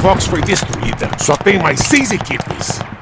Fox foi destruída. Só tem mais 6 equipes.